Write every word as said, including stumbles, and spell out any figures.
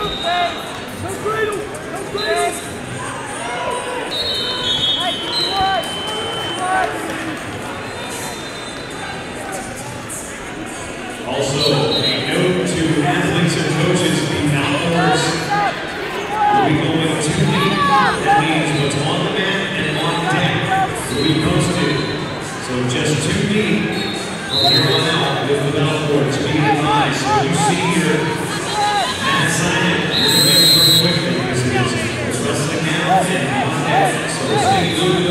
Also, a note to athletes and coaches, the outdoors will be going two deep. That means what's on the mat and on deck will be posted. So just two deep from here on out with the outboards. Be advised, so you see your mat sign it, you're going to make it pretty quickly because it's what's wrestling now and on deck. So stay good.